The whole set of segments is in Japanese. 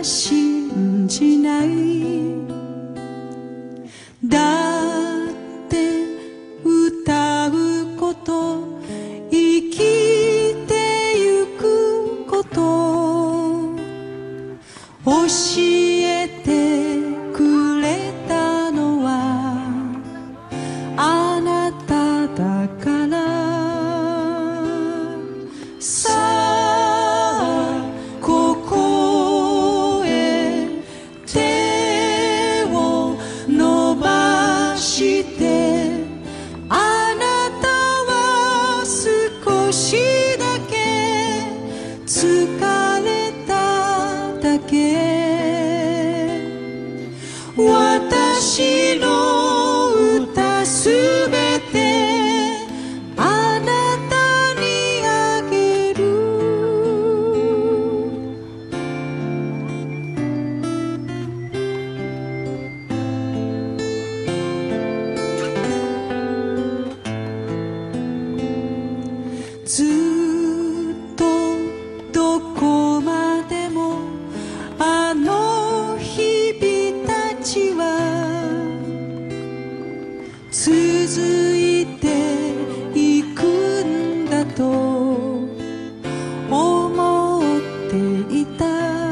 信じない。だって歌うこと、生きてゆくこと、教えてくれたのはあなただから。さあここへ手を伸ばして、あなたは少しだけ疲れただけ。私の歌すべてあなたにあげる。ずっとどこまでもあの日々たちは続いていくんだと思っていた。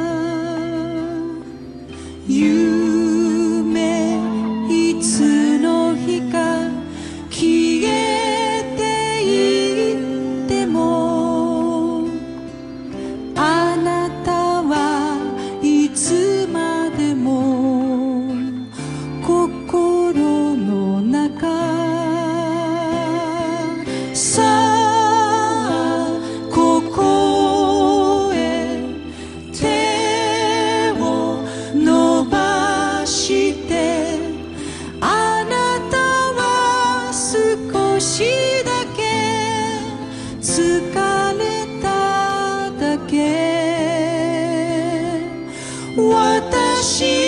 夢いつの日か消えていっても、あなたはいつまでも心の中。さあここへ手を伸ばして、あなたは少しだけ疲れただけ。私